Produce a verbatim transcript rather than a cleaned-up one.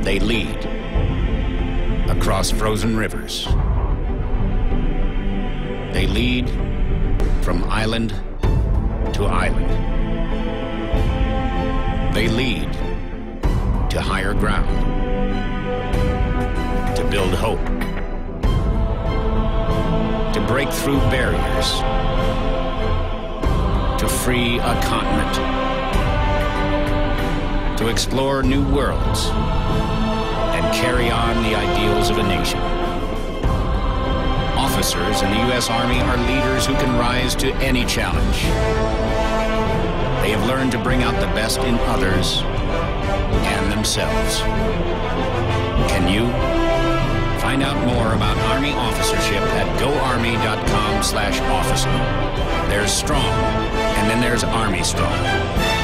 They lead across frozen rivers. They lead from island to island. They lead to higher ground, to build hope, to break through barriers, to free a continent, to explore new worlds, and carry on the ideals of a nation. Officers in the U S Army are leaders who can rise to any challenge. They have learned to bring out the best in others and themselves. Can you? Find out more about Army officership at go army dot com slash officer. There's strong, and then there's Army Strong.